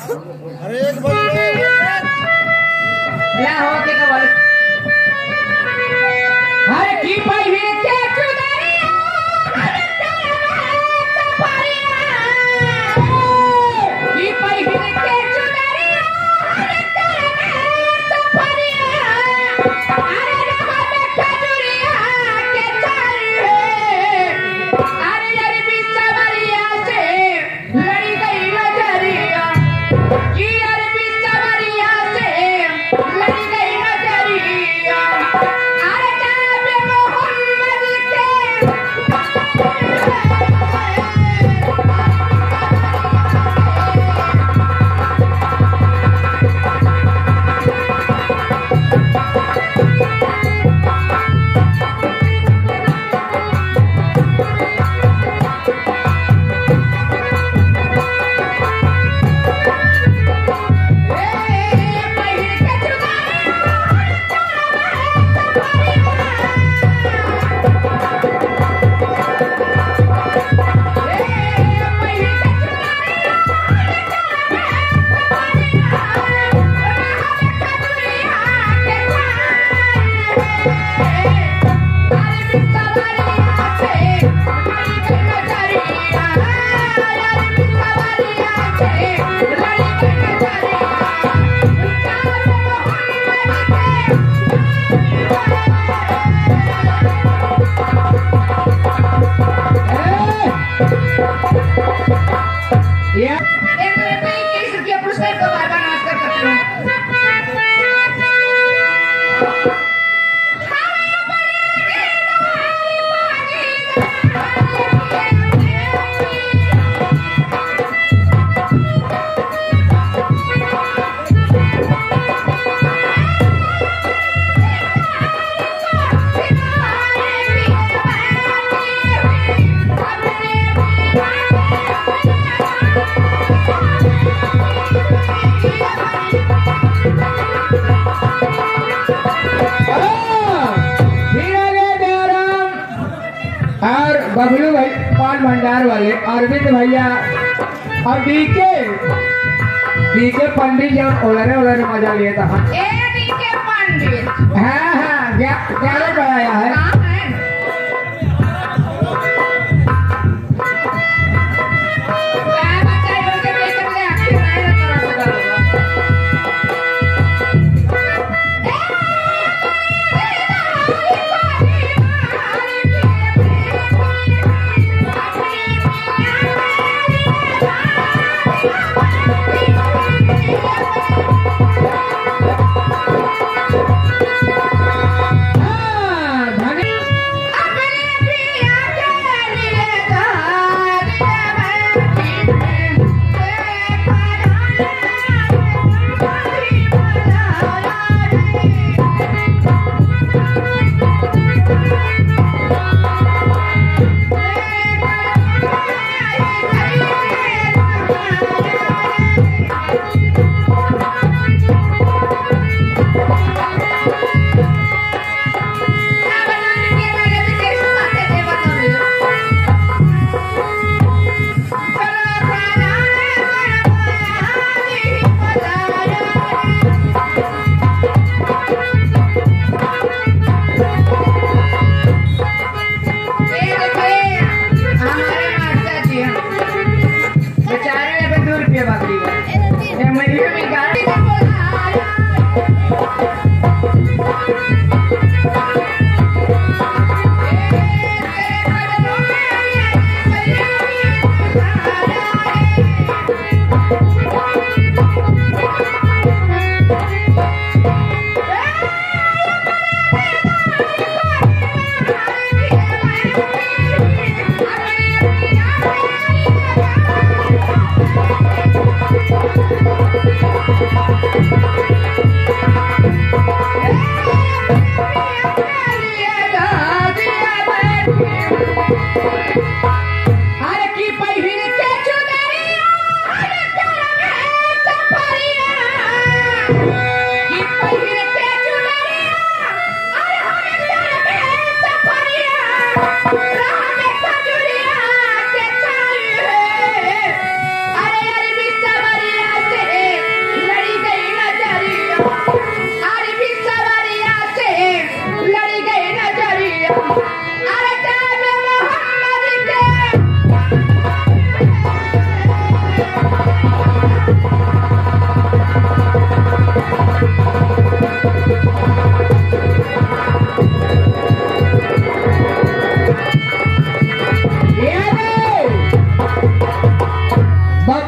अरे एक बंदे ला हो के कवल हर की पहिरे के चुनरिया हर सफरिया की पहिरे के चुनरिया हर सफरिया अरे रहा में खजुरिया के चारे अरे यार बिचवरिया से लड़ी गई नजरिया की यार बिचवरिया से लड़ी गई नजरिया अरे जाबे मोहम्मद के और बबलू भाई पान भंडार वाले अरविंद भैया और डीके पंडित जब ओलरे ओलरे मजा लिए था डीके पंडित हाँ क्या कराया है अरे